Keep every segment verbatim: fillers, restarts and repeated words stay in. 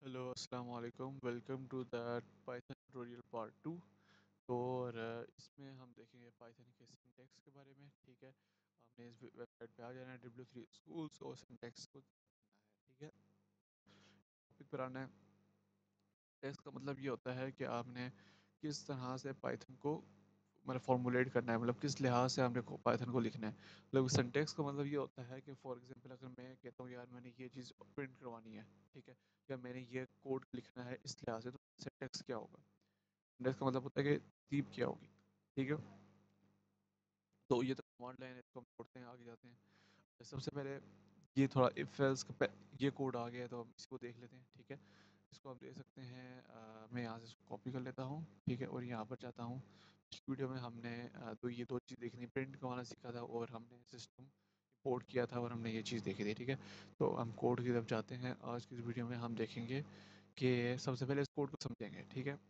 Hello अस्सलाम वालेकुम welcome to the Python tutorial part two. तो और अ, इसमें हम देखेंगे पाइथन के सिंटैक्स के बारे में। ठीक है, आपने इस वेबसाइट पे आ जाना है डब्ल्यू थ्री स्कूल्स और सिंटैक्स को देखना है। ठीक है, टॉपिक पर आना है। सिंटैक्स का मतलब ये होता है कि आपने किस तरह से पाइथन को मतलब फॉर्मुलेट करना है, मतलब किस लिहाज से हमने को पाइथन को लिखना है। मतलब सिंटैक्स का मतलब ये होता है कि फॉर एग्जांपल अगर मैं कहता हूँ यार मैंने ये चीज़ प्रिंट करवानी है, ठीक है, या मैंने ये कोड लिखना है इस लिहाज से, तो सिंटैक्स क्या होगा। सिंटैक्स का मतलब होता है कि तरतीब क्या होगी। ठीक है, तो ये तो कमांड लाइन है, इसको हम पढ़ते हैं आगे जाते हैं। सबसे पहले ये थोड़ा इफ एल्स का ये कोड आ गया है, तो हम इसको देख लेते हैं। ठीक है, इसको आप देख सकते हैं। अ, मैं यहाँ से इसको कॉपी कर लेता हूँ। ठीक है, और यहाँ पर जाता हूँ। इस वीडियो में हमने अ, तो ये दो चीज़ देखनी, प्रिंट करवाना सीखा था और हमने सिस्टम इंपोर्ट किया था और हमने ये चीज़ देखी थी। ठीक है, तो हम कोड की तरफ जाते हैं। आज की इस वीडियो में हम देखेंगे कि सबसे पहले इस कोड को समझेंगे। ठीक है,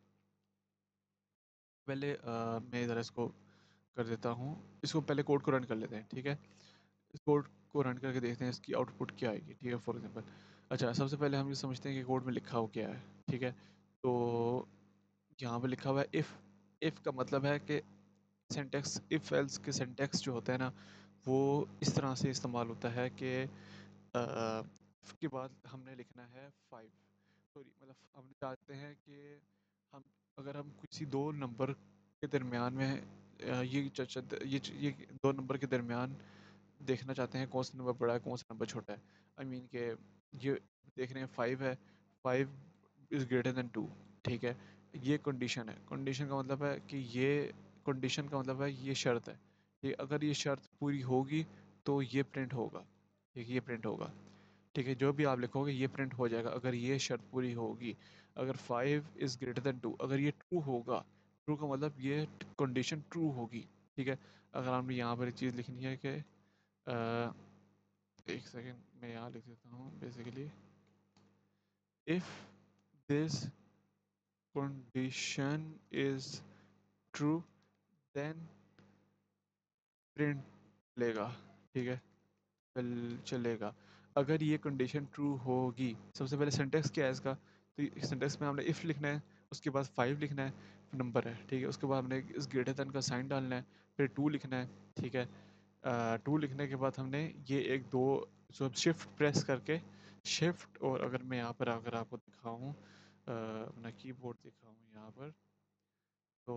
पहले अ, मैं ज़रा इसको कर देता हूँ। इसको पहले कोड को रन कर लेते हैं। ठीक है, इस कोड को रन करके देखते हैं इसकी आउटपुट क्या आएगी। ठीक है, फॉर एग्जांपल अच्छा सबसे पहले हम ये समझते हैं कि कोड में लिखा हो क्या है। ठीक है, तो यहाँ पे लिखा हुआ है इफ़। इफ़ का मतलब है कि सिंटैक्स, इफ़ एल्स के सिंटैक्स जो होता है ना, वो इस तरह से इस्तेमाल होता है कि अ, if के बाद हमने लिखना है फाइव। सॉरी, मतलब हम चाहते हैं कि हम अगर हम किसी दो नंबर के दरमियान में अ, ये च- च- ये च- ये दो नंबर के दरमियान देखना चाहते हैं कौन सा नंबर बड़ा है कौन सा नंबर छोटा है। आई I मीन mean के ये देख रहे हैं फाइव है, five is greater than two. ठीक है, ये कंडीशन है। कंडीशन का मतलब है कि ये कंडीशन का मतलब है ये शर्त है। ठीक है, अगर ये शर्त पूरी होगी तो ये प्रिंट होगा। ठीक है, ये प्रिंट होगा। ठीक है, जो भी आप लिखोगे ये प्रिंट हो जाएगा अगर ये शर्त पूरी होगी। अगर five is greater than two, अगर ये ट्रू होगा, ट्रू का मतलब ये कंडीशन ट्रू होगी। ठीक है, अगर हमने यहाँ पर एक चीज़ लिखनी है कि अ, एक सेकेंड मैं यहाँ लिख देता हूँ। Basically if this condition is true then print लेगा। ठीक है, चल चलेगा अगर ये कंडीशन ट्रू होगी। सबसे पहले सिंटेक्स क्या है इसका, तो सिंटेक्स में हमने इफ़ लिखना है, उसके बाद फाइव लिखना है, नंबर है। ठीक है, उसके बाद हमने इस ग्रेटर देन का साइन डालना है, फिर टू लिखना है। ठीक है, टू लिखने के बाद हमने ये एक दो जो शिफ्ट प्रेस करके, शिफ्ट और अगर मैं यहाँ पर अगर आपको दिखाऊँ अपना कीबोर्ड दिखाऊँ यहाँ पर, तो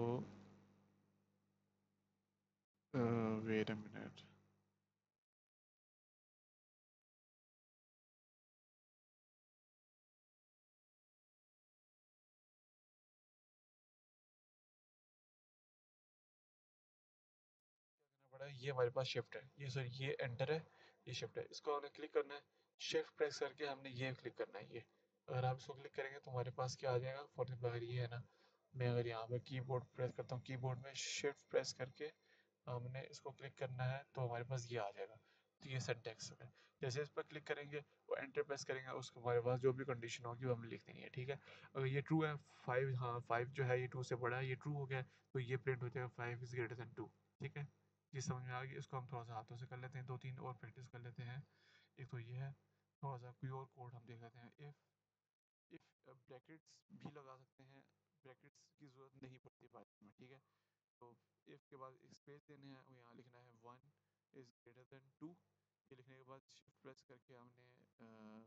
वेट अ मिनट। बड़ा ये हमारे पास शिफ्ट है, ये सॉरी ये एंटर है, ये शिफ्ट है। इसको हमने क्लिक करना है, शिफ्ट प्रेस करके हमने ये क्लिक करना है। ये अगर आप इसको क्लिक करेंगे तो हमारे पास क्या आ जाएगा। फॉर एग्जाम्पल अगर ये है ना, मैं अगर यहाँ पर कीबोर्ड प्रेस करता हूँ, कीबोर्ड में शिफ्ट प्रेस करके हमने इसको क्लिक करना है तो हमारे पास ये आ जाएगा। तो ये सिंटैक्स है। जैसे इस पर क्लिक करेंगे वो एंटर प्रेस करेंगे, उसको हमारे पास जो भी कंडीशन होगी वो हमने लिख देनी है। ठीक है, अगर ये ट्रू है, फाइव, हाँ फाइव जो है ये टू से बड़ा है, ये ट्रू हो गया, तो ये प्रिंट हो जाएगा five is greater than two. ठीक है, ये समझ में आ गई। इसको हम थोड़ा सा हाथों से कर लेते हैं, दो तीन और प्रैक्टिस कर लेते हैं। एक तो ये है, थोड़ा सा कोई और कोड हम देख लेते हैं। इफ़ इफ़ ब्रैकेट्स भी लगा सकते हैं, ब्रैकेट्स की ज़रूरत नहीं पड़ती पाइथन में। ठीक है, तो इफ़ के बाद एक स्पेस देने हैं और यहाँ लिखना है one is greater than two. ये लिखने के बाद शिफ्ट प्रेस करके हमने अ,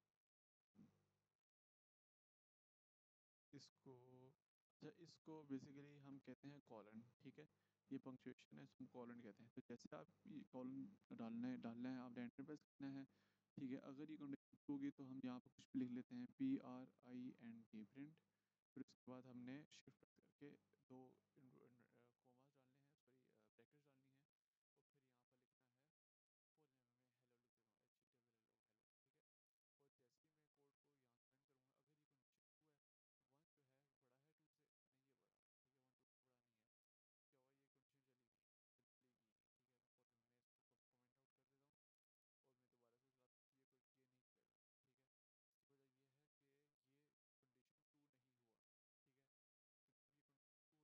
इसको अच्छा इसको बेसिकली हम कहते हैं कॉलन। ठीक है, ये पंक्चुएशन है, इसको कॉलन कहते हैं। तो जैसे आप ये कॉलन डालना है डालना है आपने एंटर प्रेस करना है। ठीक है, अगर ये कंडीशन होगी तो हम यहाँ पर कुछ भी लिख लेते हैं, P R I N T print. फिर उसके बाद हमने शिफ्ट प्रेस करके दो कोमास डालने हैं, सॉरी ब्रैकेट्स डालनी है, और फिर यहाँ पर लिखना है फॉर एग्जाम्पल मैं हेलो लिख देता हूँ, H E double L O hello. ठीक है, और जैसे ही मैं कोड को यहाँ से रन करूँगा, अगर ये कंडीशन ट्रू है, वन जो है वो बड़ा है टू से, नहीं ये बड़ा, ठीक है, वन टू से बड़ा नहीं है, क्या हुआ, ये कंडीशन चली गई, चली गई है। ठीक है, तो फॉर मैं इसको कमेंट आउट कर देता हूँ और मैं दोबारा से चलाता हूँ, ये कोई ये नहीं चलेगा। ठीक है, इसकी वजह ये है कि ये कंडीशन ट्रू नहीं हुआ। ठीक है, क्योंकि ये कंडीशन ट्रू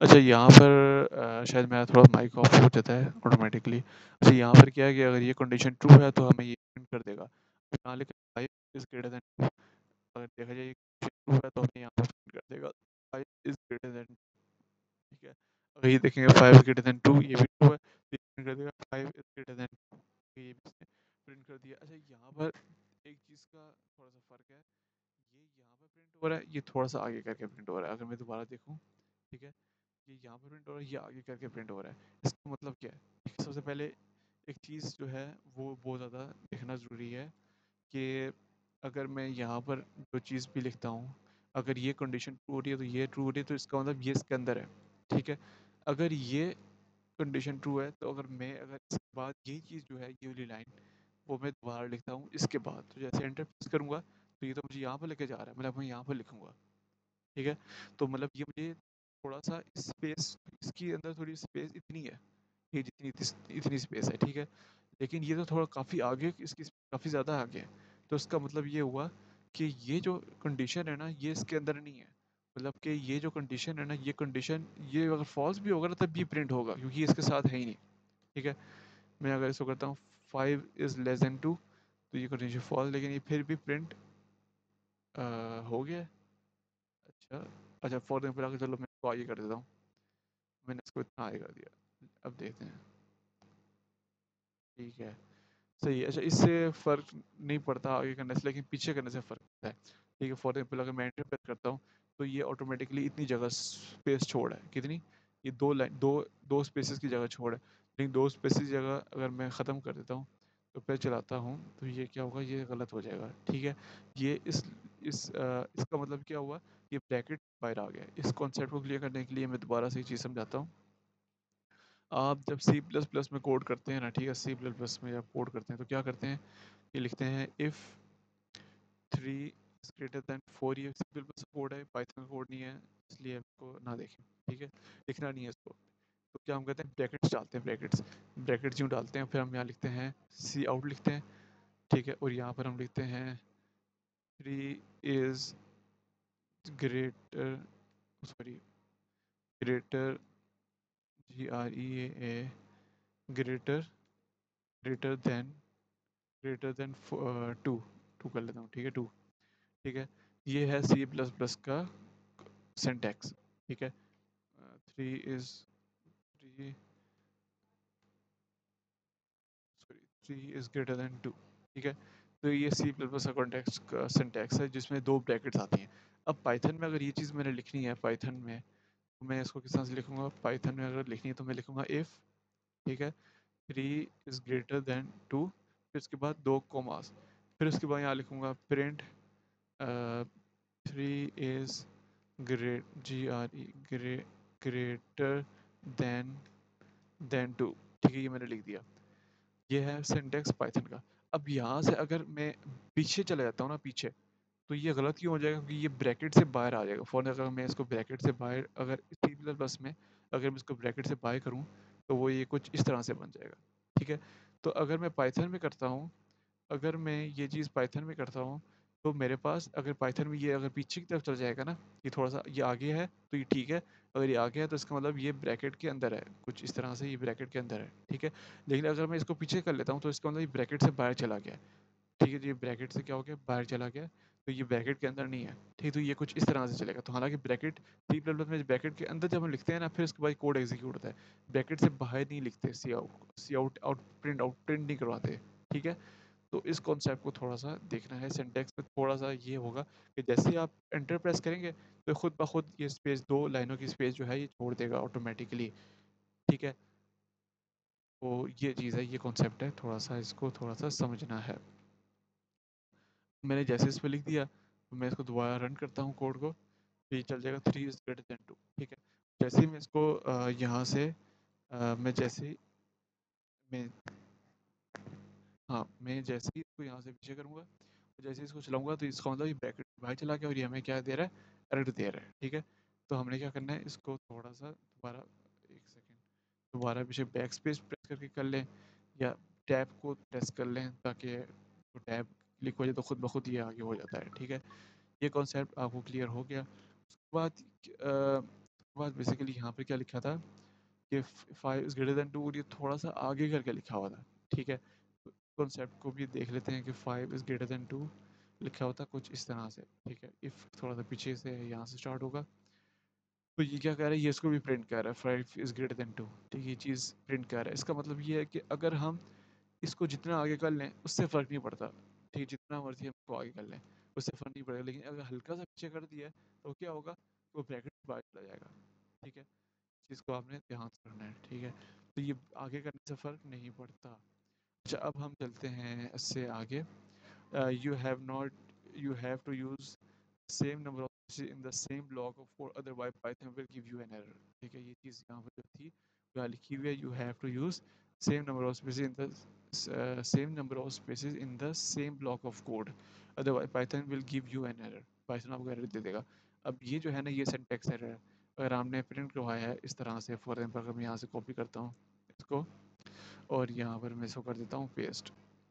अच्छा यहाँ पर अ, शायद मेरा थोड़ा माइक ऑफ हो जाता है ऑटोमेटिकली। अच्छा यहाँ पर क्या है कि अगर ये कंडीशन ट्रू है तो हमें ये प्रिंट कर देगा। यहाँ लिखा five is greater than two, अगर देखा जाए ट्रू है तो हमें यहाँ पर प्रिंट कर देगा फाइव इज ग्रेटर देन, ठीक है। अगर ये देखेंगे five is greater than two, ये भी ट्रू है तो ये प्रिंट कर देगा फाइव इज ग्रेटर देन, ये भी इसने प्रिंट कर दिया। अच्छा यहाँ पर एक चीज़ का थोड़ा सा फ़र्क है, ये यहाँ पर प्रिंट हो रहा है, ये थोड़ा सा आगे करके प्रिंट हो रहा है। अगर मैं दोबारा देखूँ, ठीक है, ये यहाँ पर प्रिंट हो रहा है, ये आगे करके प्रिंट हो रहा है। इसका मतलब क्या है? देखिए, सबसे पहले एक चीज़ जो है वो बहुत ज़्यादा देखना ज़रूरी है कि अगर मैं यहाँ पर जो चीज़ भी लिखता हूँ, अगर ये कंडीशन ट्रू हो रही है तो ये ट्रू हो रही है, तो इसका मतलब ये इसके अंदर है, ठीक है। अगर ये कंडीशन ट्रू है तो अगर मैं अगर इसके बाद यही चीज़ जो है, ये वाली लाइन, वो मैं दोबारा लिखता हूँ इसके बाद, तो जैसे एंटर प्रेस करूँगा तो ये तो मुझे यहाँ पर लेके जा रहा है, मतलब मैं यहाँ पर लिखूँगा, ठीक है। तो मतलब ये मुझे थोड़ा सा स्पेस, इसके अंदर थोड़ी स्पेस इतनी है, ये जितनी इतनी इतनी स्पेस है, ठीक है। लेकिन ये तो थोड़ा काफ़ी आगे, इसकी काफ़ी ज़्यादा आगे है। तो इसका मतलब ये हुआ कि ये जो कंडीशन है ना, ये इसके अंदर नहीं है। मतलब कि ये जो कंडीशन है ना, ये कंडीशन, ये अगर फॉल्स भी होगा ना तब भी प्रिंट होगा, क्योंकि ये इसके साथ है ही नहीं, ठीक है। मैं अगर इसको करता हूँ five is less than two, तो ये कंडीशन फॉल्स, लेकिन ये फिर भी प्रिंट हो गया है। अच्छा, अच्छा फॉर एग्जाम्पल अगर चलो मैं इसको आगे कर देता हूँ, मैंने इसको इतना आगे कर दिया, अब देखते हैं, ठीक है, सही है। अच्छा, इससे फ़र्क नहीं पड़ता आगे करने से, लेकिन पीछे करने से फ़र्क पड़ता है, ठीक है। फॉर एग्जाम्पल अगर मैं एंटर प्रेस करता हूँ तो ये ऑटोमेटिकली इतनी जगह स्पेस छोड़ है, कितनी, ये दो लाइन, दो दो स्पेसेस की जगह छोड़ है, लेकिन दो स्पेसेस की जगह अगर मैं ख़त्म कर देता हूँ तो फिर चलाता हूँ तो ये क्या होगा, ये गलत हो जाएगा, ठीक है। ये इस इस अ, इसका मतलब क्या हुआ, ये ब्रैकेट बाहर आ गया। इस कॉन्सेप्ट को क्लियर करने के लिए मैं दोबारा से ये चीज़ समझाता हूँ। आप जब सी प्लस प्लस में कोड करते हैं ना, ठीक है, सी प्लस प्लस में जब कोड करते हैं तो क्या करते हैं, ये लिखते हैं if three is greater than four, ये सी प्लस प्लस कोड है, पाइथन का कोड नहीं है, इसलिए आपको ना देखें, ठीक है, लिखना नहीं है इसको। तो क्या हम कहते हैं, ब्रैकेट्स डालते हैं, ब्रैकेट्स ब्रैकेट्स यूँ डालते हैं, फिर हम यहाँ लिखते हैं सी आउट लिखते हैं, ठीक है, और यहाँ पर हम लिखते हैं three is greater, sorry, greater, G R E A A, greater, greater than, greater than two, two कर लेता हूँ, ठीक है, टू, ठीक है। ये है सी प्लस प्लस का सिंटैक्स, ठीक है। Three is three sorry three is greater than two, ठीक है। तो ये सी प्लस प्लस का कॉन्टेक्स्ट का सिंटैक्स है जिसमें दो ब्रैकेट्स आती हैं। अब पाइथन में अगर ये चीज़ मैंने लिखनी है पाइथन में, तो मैं इसको किस तरह से लिखूंगा, पाइथन में अगर लिखनी है तो मैं लिखूंगा इफ़, ठीक है, three is greater than two, फिर उसके बाद दो कोमास, फिर उसके बाद यहाँ लिखूंगा print three is great G R E grey greater than than two, ठीक है, ये मैंने लिख दिया। ये है सिंटेक्स पाइथन का। अब यहाँ से अगर मैं पीछे चला जाता हूँ ना, पीछे, तो ये गलत क्यों हो जाएगा, क्योंकि ये ब्रैकेट से बाहर आ जाएगा। फॉर अगर मैं इसको ब्रैकेट से बाहर, अगर सी प्लस प्लस में अगर मैं इसको ब्रैकेट से बाहर करूँ तो वो ये कुछ इस तरह से बन जाएगा, ठीक है। तो अगर मैं पाइथन में करता हूँ, अगर मैं ये चीज़ पाइथन में करता हूँ तो मेरे पास अगर पाइथन में ये अगर पीछे की तरफ चल जाएगा ना, ये थोड़ा सा ये आगे है तो ये ठीक है, अगर ये आगे है तो इसका मतलब ये ब्रैकेट के अंदर है, कुछ इस तरह से ये ब्रैकेट के अंदर है, ठीक है। लेकिन अगर मैं इसको पीछे कर लेता हूँ तो इसका मतलब ये ब्रैकेट से बाहर चला गया है, ठीक है, तो ये ब्रैकेट से क्या हो गया, बाहर चला गया, तो ये ब्रैकेट के अंदर नहीं है, ठीक। तो ये कुछ इस तरह से चलेगा। तो हालांकि ब्रैकेट सी प्लस प्लस में ब्रैकेट के अंदर जब हम लिखते हैं ना, फिर उसके बाद कोड एग्जीक्यूट होता है, ब्रैकेट से बाहर नहीं लिखते, C out C out out print out print नहीं करवाते, ठीक है। तो इस कॉन्सेप्ट को थोड़ा सा देखना है, सिंटेक्स में थोड़ा सा ये होगा कि जैसे ही आप एंटर प्रेस करेंगे तो खुद ब खुद ये स्पेस, दो लाइनों की स्पेस जो है ये छोड़ देगा ऑटोमेटिकली, ठीक है। तो ये चीज़ है, ये कॉन्सेप्ट है, थोड़ा सा इसको थोड़ा सा समझना है। मैंने जैसे इस पर लिख दिया तो मैं इसको दोबारा रन करता हूँ कोड को, तो ये चल जाएगा three is greater than two, ठीक है। जैसे ही मैं इसको अ, यहाँ से अ, मैं जैसे ही मैं हाँ, मैं जैसे ही इसको यहाँ से पीछे करूँगा, तो जैसे ही इसको चलाऊँगा तो इसका मतलब ये ब्रैकेट बाहर चला गया और ये हमें क्या दे रहा है, एरर दे रहा है, ठीक है। तो हमने क्या करना है, इसको थोड़ा सा दोबारा, एक सेकेंड, दोबारा पीछे बैक स्पेस प्रेस करके कर लें, या टैब को प्रेस कर लें, ताकि तो टैब क्लिक हो जाए तो खुद ब खुद ये आगे हो जाता है, ठीक है। ये कॉन्सेप्ट आपको क्लियर हो गया। उसके बाद बाद बेसिकली यहाँ पे क्या लिखा था कि five is greater than two, और ये थोड़ा सा आगे करके लिखा हुआ था, ठीक है। कॉन्सेप्ट को भी देख लेते हैं कि five is greater than two लिखा होता कुछ इस तरह से, ठीक है। इफ़ थोड़ा सा पीछे से यहाँ से स्टार्ट होगा, तो ये क्या कह रहा है, ये इसको भी प्रिंट कर रहा है, five is greater than two, ठीक है। ये चीज़ प्रिंट कर रहा है। इसका मतलब ये है कि अगर हम इसको जितना आगे कर लें उससे फ़र्क नहीं पड़ता, ठीक है। जितना मर्जी हम इसको आगे कर लें उससे फ़र्क नहीं पड़ेगा, लेकिन अगर हल्का सा पीछे कर दिया है तो क्या होगा, वो ब्रैकेट बाहर चला जाएगा, ठीक है। चीज़ को आपने ध्यान से रखना है, ठीक है। तो ये आगे करने से फ़र्क नहीं पड़ता। अच्छा, अब हम चलते हैं इससे आगे। You have not you have to use same number of in the same block of code, otherwise Python will give you an error, ठीक है। ये चीज़ यहाँ पर जो थी यहाँ लिखी हुई है, you have to use same number of spaces in the same number of spaces in the same block of code, otherwise Python will give you an error. Python आपको एरर दे देगा। अब ये जो है ना, ये सिंटैक्स एरर है। अगर आपने प्रिंट करवाया है इस तरह से, फॉर एग्जाम्पल अगर मैं यहाँ से कॉपी करता हूँ इसको और यहाँ पर मैं इसको कर देता हूँ पेस्ट,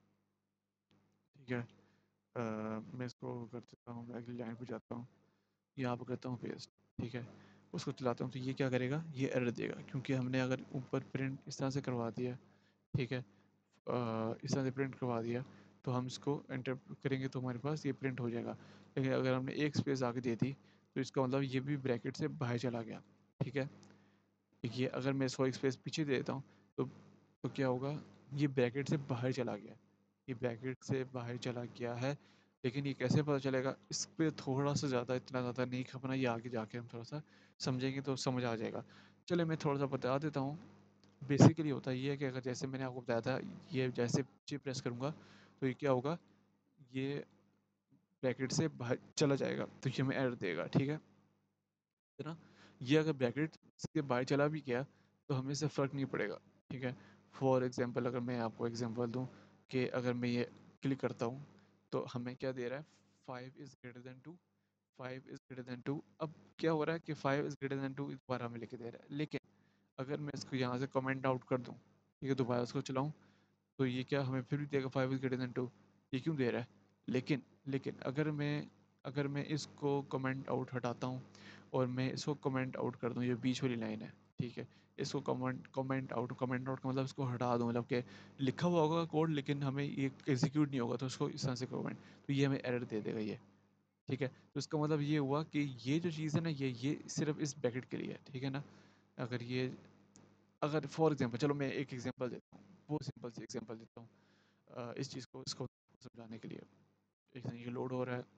ठीक है। अ, मैं इसको कर देता हूँ, मैं अगली लाइन पे जाता हूँ, यहाँ पर करता हूँ पेस्ट, ठीक है। उसको चलाता हूँ तो ये क्या करेगा, ये एरर देगा, क्योंकि हमने अगर ऊपर प्रिंट इस तरह से करवा दिया, ठीक है। अ, इस तरह से प्रिंट करवा दिया तो हम इसको एंटर करेंगे तो हमारे पास ये प्रिंट हो जाएगा। लेकिन अगर हमने एक स्पेस आगे दे दी तो इसका मतलब ये भी ब्रैकेट से बाहर चला गया, ठीक है। देखिए, अगर मैं इसको एक स्पेस पीछे दे देता हूँ तो तो क्या होगा, ये ब्रैकेट से बाहर चला गया, ये ब्रैकेट से बाहर चला गया है। लेकिन ये कैसे पता चलेगा, इस पे थोड़ा सा ज़्यादा, इतना ज़्यादा नहीं खपना, ये आगे जाके हम थोड़ा सा समझेंगे तो समझ आ जाएगा। चलिए मैं थोड़ा सा बता देता हूँ। बेसिकली होता ये है कि अगर जैसे मैंने आपको बताया था, ये जैसे पीछे प्रेस करूँगा तो ये क्या होगा, ये ब्रैकेट से बाहर चला जाएगा, तो ये हमें एरर देगा, ठीक है। है ना। ये अगर ब्रैकेट से बाहर चला भी गया तो हमें इससे फ़र्क नहीं पड़ेगा, ठीक है। फॉर एग्जांपल अगर मैं आपको एग्जांपल दूं कि अगर मैं ये क्लिक करता हूँ तो हमें क्या दे रहा है, five is greater than two, five is greater than two. अब क्या हो रहा है कि five is greater than two दोबारा हमें लिख दे रहा है, लेकिन अगर मैं इसको यहाँ से कमेंट आउट कर दूँ, ठीक है, दोबारा उसको चलाऊँ तो ये क्या हमें फिर भी देगा, five is greater than two. ये क्यों दे रहा है, लेकिन लेकिन अगर मैं अगर मैं इसको कमेंट आउट हटाता हूँ और मैं इसको कमेंट आउट कर दूँ, ये बीच वाली लाइन है, ठीक है। इसको comment comment out comment out का मतलब इसको हटा दूँ, मतलब कि लिखा हुआ होगा कोड लेकिन हमें ये एग्जीक्यूट नहीं होगा, तो उसको इस तरह से कमेंट, तो ये हमें एरर दे देगा ये, ठीक है। तो इसका मतलब ये हुआ कि ये जो चीज़ है ना, ये ये सिर्फ इस ब्रैकेट के लिए है, ठीक है ना। अगर ये अगर फॉर एग्जांपल, चलो मैं एक एग्जांपल देता हूँ, वो सिंपल सी एग्जांपल देता हूँ अ, इस चीज़ को इसको समझाने के लिए। एक सेकंड, ये लोड हो रहा है।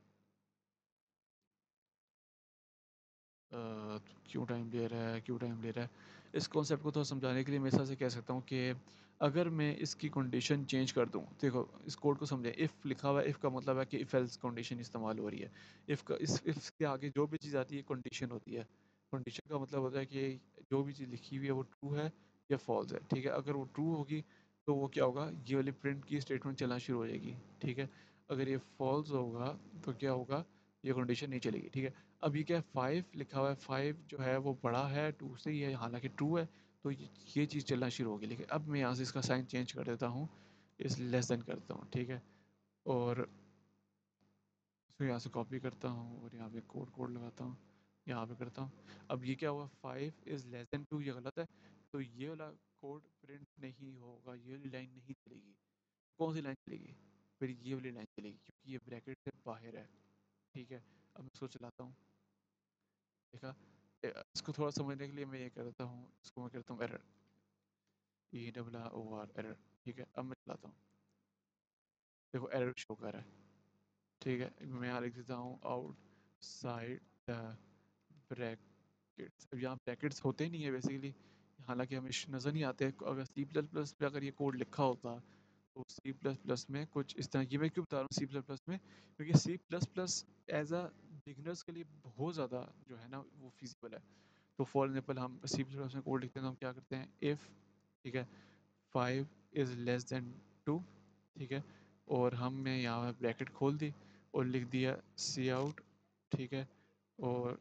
अ, क्यों टाइम ले रहा है क्यों टाइम ले रहा है। इस कॉन्सेप्ट को थोड़ा समझाने के लिए मैं इस तरह से कह सकता हूँ कि अगर मैं इसकी कंडीशन चेंज कर दूँ, देखो इस कोड को समझें। इफ़ लिखा हुआ है, इफ़ का मतलब है कि इफ़ एल्स कंडीशन इस्तेमाल हो रही है। इफ़ का इस इफ़ के आगे जो भी चीज़ आती है कंडीशन होती है। कंडीशन का मतलब होता है कि जो भी चीज़ लिखी हुई है वो ट्रू है या फॉल्स है, ठीक है। अगर वो ट्रू होगी तो वो क्या होगा, ये वाली प्रिंट की स्टेटमेंट चलना शुरू हो जाएगी, ठीक है। अगर ये फॉल्स होगा तो क्या होगा, ये कंडीशन नहीं चलेगी, ठीक है। अब ये क्या है, फाइव लिखा हुआ है, फाइव जो है वो बड़ा है टू से, ये हालांकि ट्रू है, तो ये ये चीज़ चलना शुरू होगी। लेकिन अब मैं यहाँ से इसका साइन चेंज कर देता हूँ, इस लेस देन करता हूँ, ठीक है। और इसको यहाँ से कॉपी करता हूँ और यहाँ पे कोड कोड लगाता हूँ, यहाँ पे करता हूँ। अब ये क्या हुआ, five is less than two, ये गलत है, तो ये वाला कोड प्रिंट नहीं होगा, ये वाली लाइन नहीं चलेगी। कौन सी लाइन चलेगी, फिर ये वाली लाइन चलेगी, क्योंकि ये ब्रैकेट से बाहर है, ठीक है। अब मैं इसको चलाता हूँ, देखा। ए, इसको थोड़ा समझने के लिए मैं ये करता हूँ, इसको मैं करता हूँ error, E double O R error, ठीक है। अब मैं चलाता हूँ, देखो एरर शो कर रहा है, ठीक है। मैं यहाँ लिख देता हूँ आउटसाइड द ब्रैकेट्स। अब यहाँ ब्रैकेट्स होते ही नहीं है बेसिकली, हालांकि हमें नज़र नहीं आते। अगर सी प्लस प्लस पे अगर ये कोड लिखा होता तो सी प्लस प्लस में कुछ इस तरह, ये मैं क्यों बता रहा हूँ सी प्लस प्लस में, क्योंकि C plus plus as a beginners के लिए बहुत ज़्यादा जो है ना वो फिजिबल है। तो फॉर एग्जाम्पल हम सी प्लस प्लस में कोड लिखते हैं तो हम क्या करते हैं, इफ़, ठीक है, five is less than two, ठीक है। और हमने यहाँ ब्रैकेट खोल दी और लिख दिया सी आउट, ठीक है। और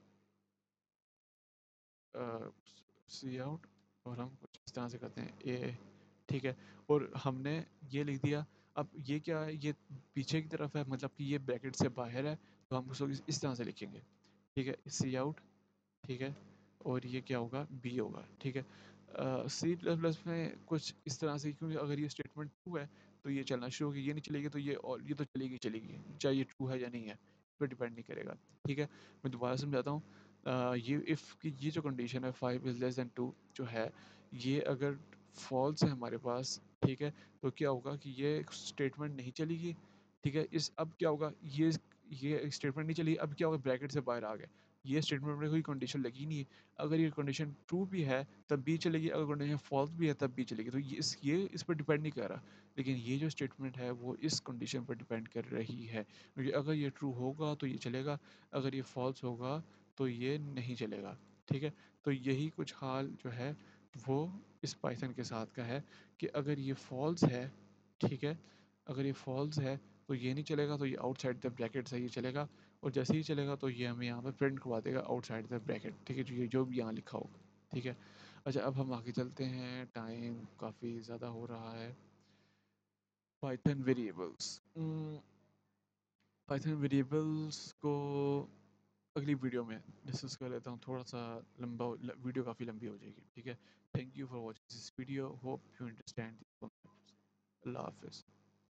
सी आउट, और हम कुछ इस तरह से करते हैं ए, ठीक है। और हमने ये लिख दिया। अब ये क्या है, ये पीछे की तरफ है, मतलब कि ये ब्रैकेट से बाहर है, तो हम उसको इस इस तरह से लिखेंगे, ठीक है, सी आउट, ठीक है। और ये क्या होगा, बी होगा, ठीक है। सी प्लस प्लस में कुछ इस तरह से, क्योंकि अगर ये स्टेटमेंट ट्रू है तो ये चलना शुरू होगी, ये नहीं चलेगी तो ये, और ये तो चलेगी चलेगी, चाहे ये ट्रू है या नहीं है, इस पर डिपेंड नहीं करेगा, ठीक है। मैं दोबारा समझाता हूँ। अ, ये इफ़ की ये जो कंडीशन है five is less than two जो है, ये अगर फॉल्स है हमारे पास, ठीक है, तो क्या होगा कि ये स्टेटमेंट नहीं चलेगी, ठीक है। इस अब क्या होगा, ये ये स्टेटमेंट नहीं चली, अब क्या होगा, ब्रैकेट से बाहर आ गया, ये स्टेटमेंट में कोई कंडीशन लगी नहीं है। अगर ये कंडीशन ट्रू भी है तब भी चलेगी, अगर कंडीशन फॉल्स भी है तब भी चलेगी, तो ये इस ये इस पर डिपेंड नहीं कर रहा। लेकिन ये जो स्टेटमेंट है वो इस कंडीशन पर डिपेंड कर रही है, क्योंकि अगर ये ट्रू होगा तो ये चलेगा, अगर ये फॉल्स होगा तो ये नहीं चलेगा, ठीक है। तो यही कुछ हाल जो है वो इस पाइथन के साथ का है, कि अगर ये फॉल्स है, ठीक है, अगर ये फॉल्स है तो ये नहीं चलेगा, तो ये आउटसाइड द ब्रैकेट से ये चलेगा, और जैसे ही चलेगा तो ये हमें यहाँ पे प्रिंट करवा देगा आउटसाइड द ब्रैकेट, ठीक है, जो ये जो भी यहाँ लिखा होगा, ठीक है। अच्छा, अब हम आगे चलते हैं, टाइम काफ़ी ज़्यादा हो रहा है। पाइथन वेरिएबल्स, पाइथन वेरिएबल्स को अगली वीडियो में डिस्कस कर लेता हूँ, थोड़ा सा लंबा, वीडियो काफ़ी लंबी हो जाएगी, ठीक है। Thank you for watching this video, hope you understand this concepts. अल्लाह हाफिज़।